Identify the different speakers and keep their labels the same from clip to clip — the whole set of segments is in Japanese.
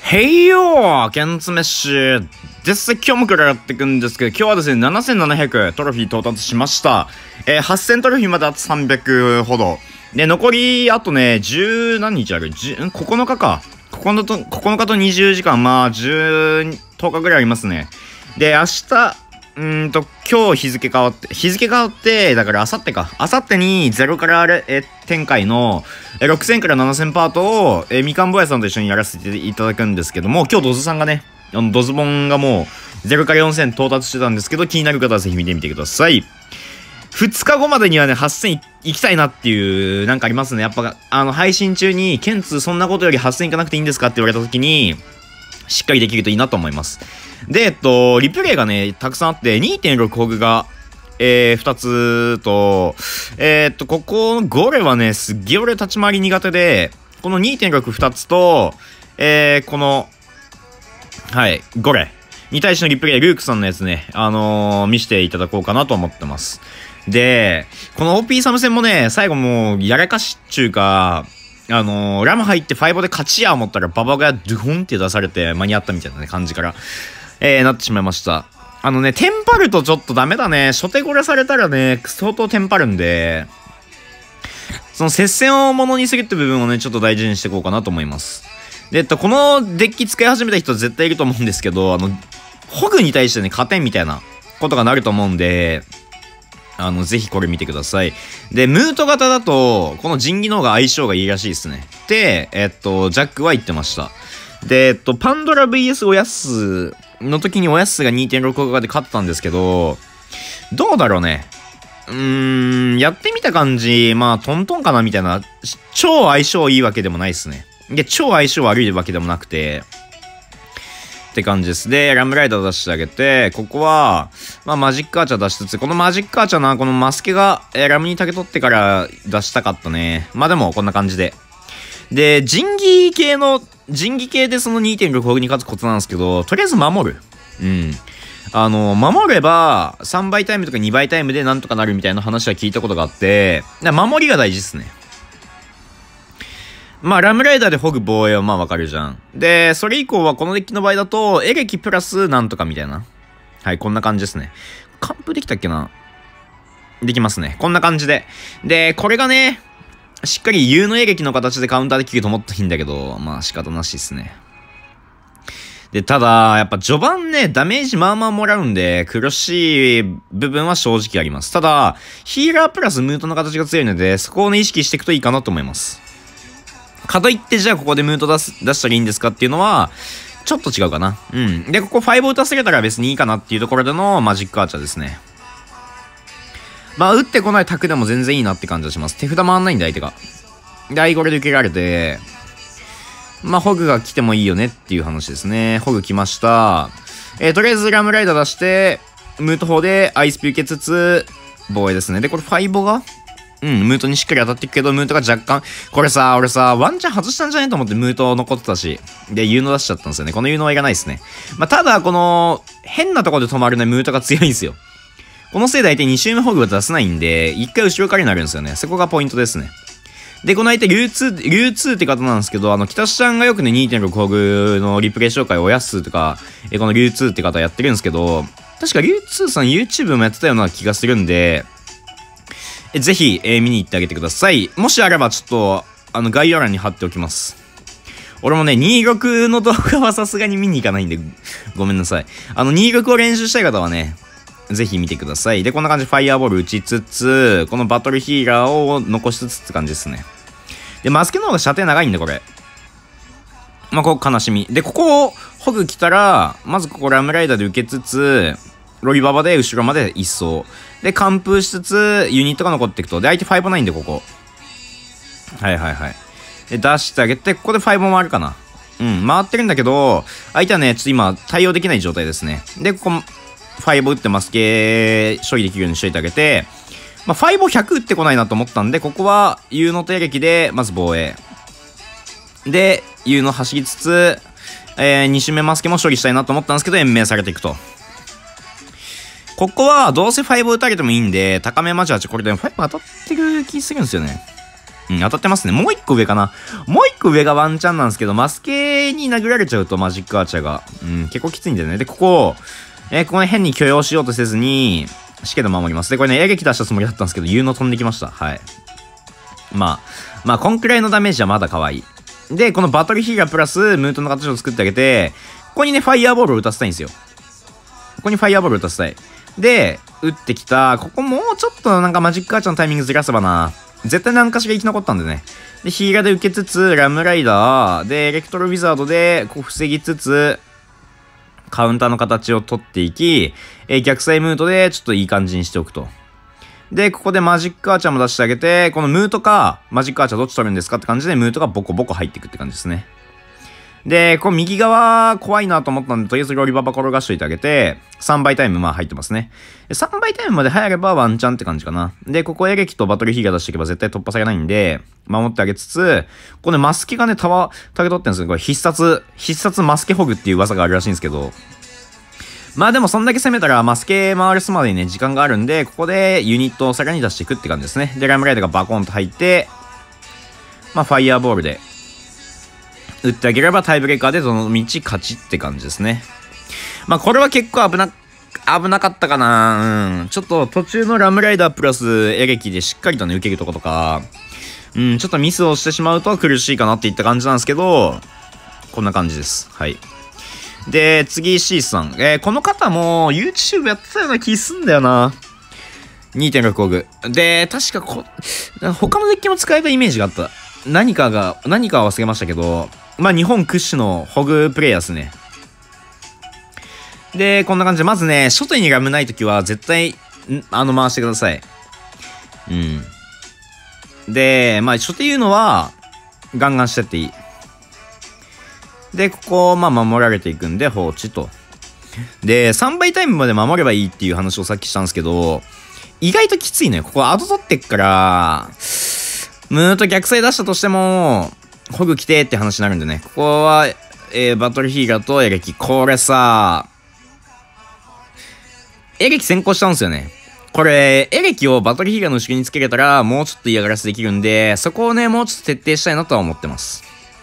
Speaker 1: へいよーケンツメッシュです。今日もからやっていくんですけど、今日はですね、7700トロフィー到達しました。8000トロフィーまであと300ほど。で、残り、あとね、10何日ある ?9 日か。9日と20時間、まあ、10日ぐらいありますね。で、明日、今日日付変わって、だから明後日か。明後日に0から展開の6000から7000パートをみかんぼやさんと一緒にやらせていただくんですけども、今日ドズさんがね、ドズボンがもう0から4000到達してたんですけど、気になる方はぜひ見てみてください。2日後までにはね、8000行きたいなっていう、なんかありますね。やっぱ、配信中に、ケンツそんなことより8000行かなくていいんですかって言われた時に、しっかりできるといいなと思います。で、リプレイがね、たくさんあって、2.6 ホグが、2つと、ここのゴレはね、すっげえ俺立ち回り苦手で、この 2.6 2つと、この、はい、ゴレに対してのリプレイ、ルークさんのやつね、見せていただこうかなと思ってます。で、この OP サム戦もね、最後もう、やらかしっちゅうか、ラム入って5で勝ちや思ったらババがドゥホンって出されて間に合ったみたいなね、感じから、なってしまいました。テンパるとちょっとダメだね。初手ゴレされたらね、相当テンパるんで、その接戦をものにするって部分をね、ちょっと大事にしていこうかなと思います。で、このデッキ使い始めた人絶対いると思うんですけど、ホグに対してね、勝てんみたいなことがなると思うんで、ぜひこれ見てください。で、ムート型だと、この仁義の方が相性がいいらしいですね。で、ジャックは言ってました。で、パンドラ VS おやすの時におやすが 2.6 ホグで勝ったんですけど、どうだろうね。やってみた感じ、まあ、トントンかなみたいな、超相性いいわけでもないですね。で、超相性悪いわけでもなくて、って感じです。で、ラムライダー出してあげて、ここは、まあ、マジックアーチャー出しつつ、このマジックアーチャーな、このマスケが、ラムに竹取ってから出したかったね。まあでも、こんな感じで。で、仁義系でその 2.6 ホグに勝つコツなんですけど、とりあえず守る。守れば、3倍タイムとか2倍タイムでなんとかなるみたいな話は聞いたことがあって、守りが大事ですね。まあ、ラムライダーでホグ防衛はまあわかるじゃん。で、それ以降はこのデッキの場合だと、エレキプラスなんとかみたいな。はい、こんな感じですね。完封できたっけな？できますね。こんな感じで。で、これがね、しっかり U のエレキの形でカウンターできると思ったらいいんだけど、まあ仕方なしですね。で、ただ、やっぱ序盤ね、ダメージまあまあもらうんで、苦しい部分は正直あります。ただ、ヒーラープラスムートの形が強いので、そこをね、意識していくといいかなと思います。かといって、じゃあここでムート出したらいいんですかっていうのは、ちょっと違うかな。うん。で、ここ5を打たせれたら別にいいかなっていうところでのマジックアーチャーですね。まあ、打ってこないタクでも全然いいなって感じがします。手札回んないんで、相手が。で、アイゴレで受けられて、まあ、ホグが来てもいいよねっていう話ですね。ホグ来ました。とりあえずラムライダー出して、ムート砲でアイスピ受けつつ、防衛ですね。で、これ5がムートにしっかり当たっていくけど、ムートが若干、これさ、俺さ、ワンチャン外したんじゃないと思ってムート残ってたし。で、ユーノ出しちゃったんですよね。このユーノはいらないですね。まあ、ただ、この、変なところで止まるね、ムートが強いんですよ。このせいで相手2周目ホグは出せないんで、1回後ろからになるんですよね。そこがポイントですね。で、この相手、流通って方なんですけど、北下ちゃんがよくね、2.6 ホグのリプレイ紹介をおやすとか、この流通って方やってるんですけど、確か流通さん YouTube もやってたような気がするんで、ぜひ、見に行ってあげてください。もしあれば、ちょっと、概要欄に貼っておきます。俺もね、26の動画はさすがに見に行かないんで、ごめんなさい。26を練習したい方はね、ぜひ見てください。で、こんな感じでファイヤーボール打ちつつ、このバトルヒーラーを残しつつって感じですね。で、マスケの方が射程長いんで、これ。まあ、ここ悲しみ。で、ここをホグ来たら、まずここラムライダーで受けつつ、ロリババで後ろまで一掃。で、完封しつつ、ユニットが残っていくと。で、相手5ないんで、ここ。はいはいはい。で、出してあげて、ここで5も回るかな。回ってるんだけど、相手はね、ちょっと今、対応できない状態ですね。で、ここ、5を打ってマスケ処理できるようにしといてあげて、まあ、5を100打ってこないなと思ったんで、ここは U の定撃で、まず防衛。で、U の走りつつ、2周目マスケも処理したいなと思ったんですけど、延命されていくと。ここはどうせ5を打たれてもいいんで、高めマジ8、これでも5当たってる気するんですよね。 うん、当たってますね。もう一個上かな。もう一個上がワンチャンなんですけど、マスケに殴られちゃうとマジックアーチャーが、結構きついんだよね。で、ここね、変に許容しようとせずに、しけど守ります。で、これね、エレキ出したつもりだったんですけど、有能飛んできました。はい。まあ、こんくらいのダメージはまだ可愛い。で、このバトルヒーラープラス、ムートの形を作ってあげて、ここにね、ファイヤーボールを打たせたいんですよ。ここにファイヤーボールを打たせたい。で、打ってきた。ここもうちょっとなんかマジックアーチャーのタイミングずらせばな。絶対何かしら生き残ったんでね。で、ヒーラーで受けつつ、ラムライダー、で、エレクトロウィザードで、こう防ぎつつ、カウンターの形を取っていき、逆サイムートでちょっといい感じにしておくと。で、ここでマジックアーチャーも出してあげて、このムートか、マジックアーチャーどっち取るんですかって感じで、ムートがボコボコ入っていくって感じですね。で、こう右側怖いなと思ったんで、とりあえずロリババ転がしといてあげて、3倍タイム入ってますね。3倍タイムまで入ればワンチャンって感じかな。で、ここエレキとバトルヒーが出していけば絶対突破されないんで、守ってあげつつ、ここね、マスケがね、タゲ取ってるんですよ。これ必殺マスケホグっていう技があるらしいんですけど、まあでもそんだけ攻めたらマスケ回るすまでにね、時間があるんで、ここでユニットをさらに出していくって感じですね。で、ラムライダーがバコンと入って、まあファイヤーボールで、打ってあげればタイブレーカーでどの道勝ちって感じですね。まあこれは結構危なかったかな。ちょっと途中のラムライダープラスエレキでしっかりとね、受けるとことか、ちょっとミスをしてしまうと苦しいかなっていった感じなんですけど、こんな感じです。はい。で、次 C さん。この方も YouTube やってたような気すんだよな。2.6 ホグ。で、確か他のデッキも使えたイメージがあった。何かは忘れましたけど、まあ日本屈指のホグプレイヤーですね。で、こんな感じで、まずね、初手にラムないときは絶対、回してください。で、まあ初手言うのは、ガンガンしてっていい。で、ここ、まあ守られていくんで放置と。で、3倍タイムまで守ればいいっていう話をさっきしたんですけど、意外ときついのよ。ここアド取ってっから、ムーと逆サイ出したとしても、ホグ来てって話になるんでね。ここは、バトルヒーラーとエレキ。これさ、エレキ先行しちゃうんですよね。これ、エレキをバトルヒーラーの後ろにつけれたら、もうちょっと嫌がらせできるんで、そこをね、もうちょっと徹底したいなとは思ってます。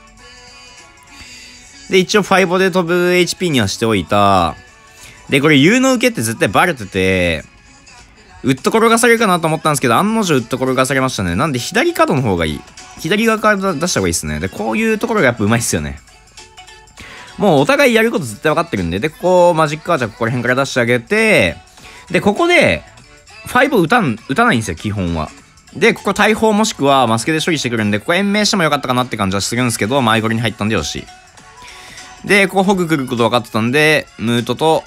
Speaker 1: で、一応5で飛ぶ HP にはしておいた。で、これ U の受けって絶対バレてて、ウッド転がされるかなと思ったんですけど、案の定ウッド転がされましたね。なんで左角の方がいい。左側から出した方がいいですね。で、こういうところがやっぱ上手いっすよね。もうお互いやること絶対分かってるんで、で、ここマジックアーチャーここら辺から出してあげて、で、ここで、5を打たないんですよ、基本は。で、ここ大砲もしくはマスケで処理してくるんで、ここ延命してもよかったかなって感じはするんですけど、前ゴリに入ったんでよし。で、ここホグ来ること分かってたんで、ムートと、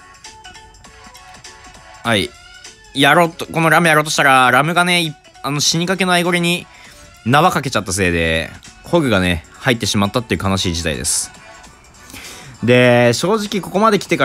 Speaker 1: はい。このラムやろうとしたら、ラムがね、死にかけのアイゴリに縄かけちゃったせいで、ホグがね、入ってしまったっていう悲しい事態です。で、正直ここまで来てから、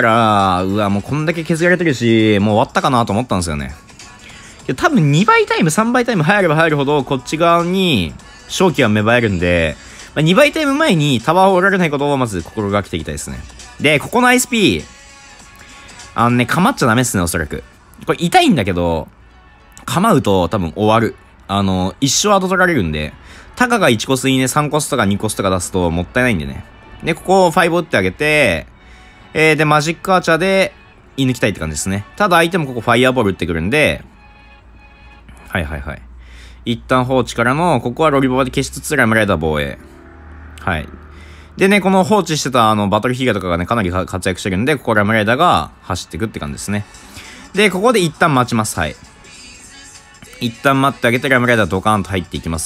Speaker 1: うわ、もうこんだけ削られてるし、もう終わったかなと思ったんですよね。多分2倍タイム、3倍タイム入れば入るほど、こっち側に勝機は芽生えるんで、2倍タイム前にタワーを折られないことをまず心がけていきたいですね。で、ここの ISP、構っちゃダメっすね、おそらく。これ痛いんだけど、構うと多分終わる。一生後取られるんで、タカが1コスにね、3コスとか2コスとか出すともったいないんでね。で、ここを5打ってあげて、で、マジックアーチャーで射抜きたいって感じですね。ただ相手もここファイヤーボール打ってくるんで、はい。一旦放置からの、ここはロリボバで消しつつラムライダー防衛。はい。でね、この放置してたバトルヒーガとかがね、かなり活躍してるんで、ここラムライダーが走っていくって感じですね。で、ここで一旦待ちます。はい。一旦待ってあげて、ラムライダードカーンと入っていきます。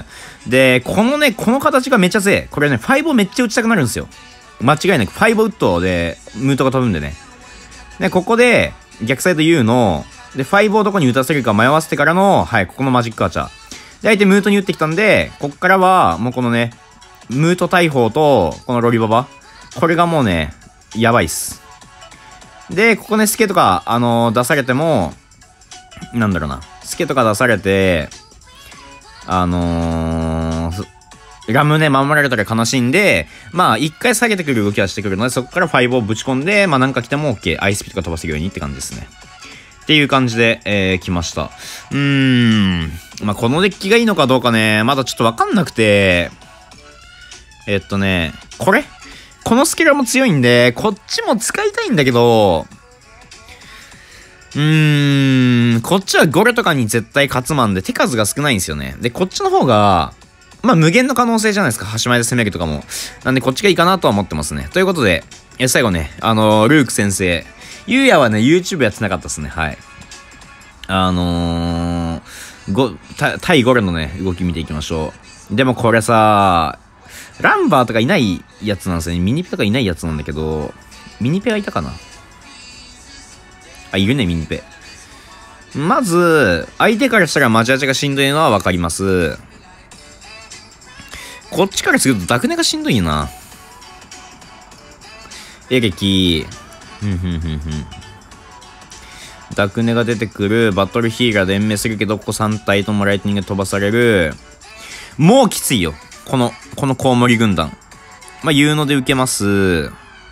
Speaker 1: で、この形がめっちゃ強い。これね、5をめっちゃ打ちたくなるんですよ。間違いなく5ウッドで、ムートが飛ぶんでね。で、ここで、逆サイド U の、で、5をどこに打たせるか迷わせてからの、はい、ここのマジックアーチャー。で、相手ムートに打ってきたんで、こっからは、もうこのね、ムート大砲と、このロリババ。これがもうね、やばいっす。で、ここね、スケとか、出されても、なんだろうな。スケとか出されて、ラムね、守られたら悲しいんで、まあ、一回下げてくる動きはしてくるので、そこから5をぶち込んで、まあ、なんか来ても OK。アイスピとか飛ばせるようにって感じですね。っていう感じで、来ました。 まあ、このデッキがいいのかどうかね、まだちょっとわかんなくて、このスキルも強いんで、こっちも使いたいんだけど、こっちはゴレとかに絶対勝つマンで手数が少ないんですよね。で、こっちの方が、まあ無限の可能性じゃないですか。端前で攻めるとかも。なんでこっちがいいかなとは思ってますね。ということで、最後ね、ルーク先生。ゆうやはね、YouTube やってなかったですね。はい。対ゴレのね、動き見ていきましょう。でもこれさ、ランバーとかいないやつなんですよね。ミニペとかいないやつなんだけど、ミニペはいたかなあ、いるね、ミニペ。まず、相手からしたらマジアチがしんどいのはわかります。こっちからするとダクネがしんどいな。エレキ。ダクネが出てくる。バトルヒーラーで延命するけど、ここ3体ともライトニング飛ばされる。もうきついよ。このコウモリ軍団。まあ、言うので受けます。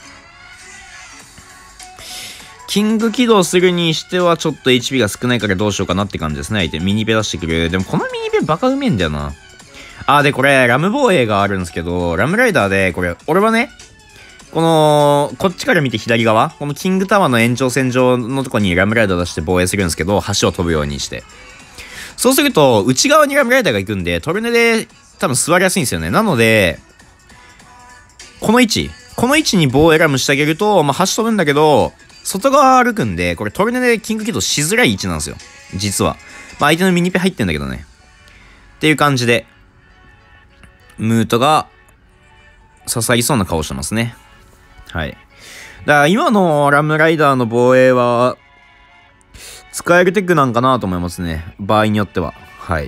Speaker 1: キング起動するにしてはちょっと HP が少ないからどうしようかなって感じですね。相手。ミニペ出してくる。でもこのミニペバカうめえんだよな。で、これ、ラム防衛があるんですけど、ラムライダーで、これ、俺はね、こっちから見て左側、このキングタワーの延長線上のとこにラムライダー出して防衛するんですけど、橋を飛ぶようにして。そうすると、内側にラムライダーが行くんで、トルネで多分座りやすいんですよね。なので、この位置に防衛ラムしてあげると、まあ、橋飛ぶんだけど、外側歩くんで、これトルネでキング起動しづらい位置なんですよ。実は。まあ、相手のミニペ入ってんだけどね。っていう感じで、ムートが刺さりそうな顔してますね。はい。だから今のラムライダーの防衛は使えるテックなんかなと思いますね。場合によっては。はい。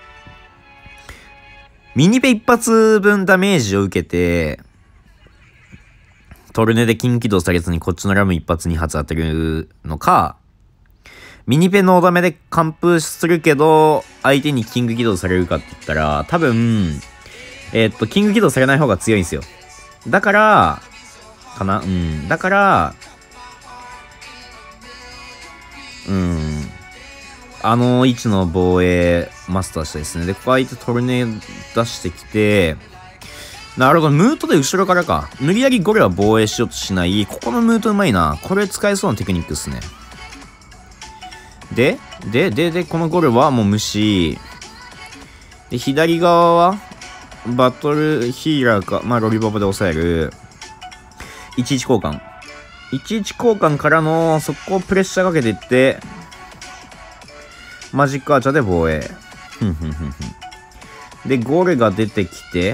Speaker 1: ミニペ一発分ダメージを受けて、トルネでキング起動されずにこっちのラム一発二発当てるのか、ミニペのダメで完封するけど、相手にキング起動されるかって言ったら、多分、キング起動されない方が強いんですよ。だから、だから、あの位置の防衛マスターしたいですね。で、ここ相手トルネ出してきて、なるほど、ムートで後ろからか。無理やりゴレは防衛しようとしない。ここのムートうまいな。これ使えそうなテクニックですね。で、このゴレはもう無視。で、左側は、バトルヒーラーか、まあ、ロリボブで抑える。11交換。11交換からの、そこをプレッシャーかけていって、マジックアーチャーで防衛。で、ゴレが出てきて、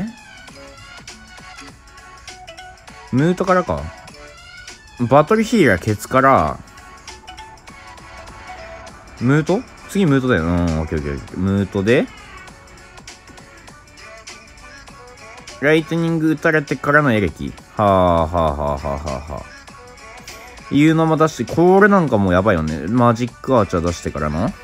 Speaker 1: ムートからか。バトルヒーラーケツから、ムート次ムートだよ。オッケー。ムートで、ライトニング打たれてからのエレキ。いうのも出して、これなんかもうやばいよね。マジックアーチャー出してからの。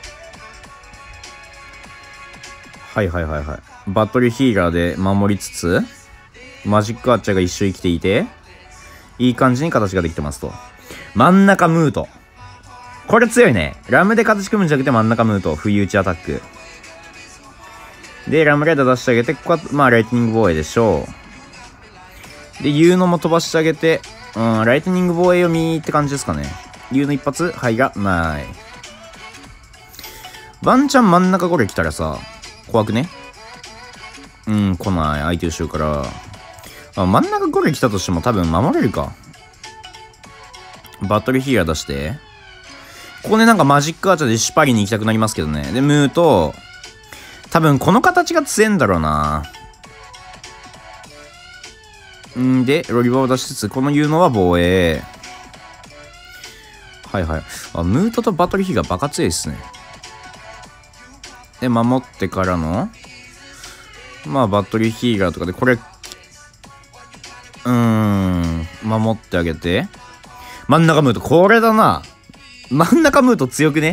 Speaker 1: バトルヒーラーで守りつつ、マジックアーチャーが一緒生きていて、いい感じに形ができてますと。真ん中ムート。これ強いね。ラムで形組むんじゃなくて真ん中ムート。不意打ちアタック。で、ラムライダー出してあげて、ここは、まあ、ライトニング防衛でしょう。で、ユーノも飛ばしてあげて、ライトニング防衛読みって感じですかね。ユーノ一発入らない。ワンチャン真ん中ゴレ来たらさ、怖くね？来ない。相手後ろから。真ん中ゴレ来たとしても多分守れるか。バトルヒーラー出して。ここね、なんかマジックアーチャーでシュパリに行きたくなりますけどね。で、ムーと、多分この形が強いんだろうな。で、ロリバーを出しつつ、この言うのは防衛。ムートとバトルヒーがバカ強いですね。で、守ってからの、まあ、バトルヒーラーとかで、これ、守ってあげて。真ん中ムート、これだな。真ん中ムート強くね？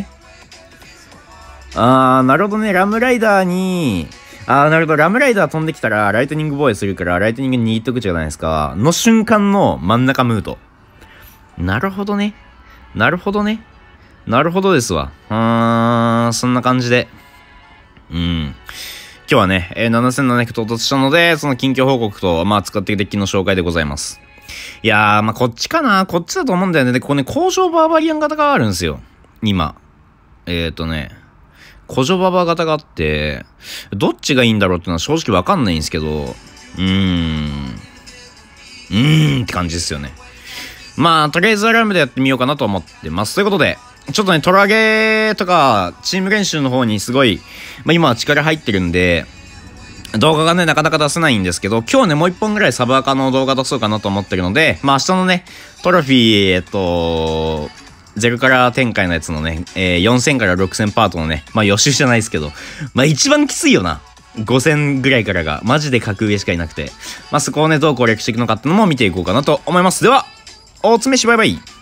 Speaker 1: なるほどね。ラムライダーに、なるほど。ラムライダー飛んできたら、ライトニング防衛するから、ライトニングに握っとくじゃないですか。の瞬間の真ん中ムート。なるほどね。なるほどですわ。そんな感じで。 うん。今日はね、7700到達したので、その近況報告と、使っているデッキの紹介でございます。いやー、こっちかな。こっちだと思うんだよね。で、ここね、工場バーバリアン型があるんですよ。今。古女ババ型があって、どっちがいいんだろうっていうのは正直わかんないんですけど、って感じですよね。とりあえずアラームでやってみようかなと思ってます。ということで、ちょっとね、トラゲーとか、チーム練習の方にすごい、今は力入ってるんで、動画がね、なかなか出せないんですけど、今日ね、もう一本ぐらいサブアカの動画出そうかなと思ってるので、明日のね、トロフィー、ゼルカラ展開のやつのね、4000から6000パートのね、予習じゃないですけど、一番きついよな。5000ぐらいからが、マジで格上しかいなくて、そこをね、どう攻略していくのかってのも見ていこうかなと思います。では、おつめしバイバイ。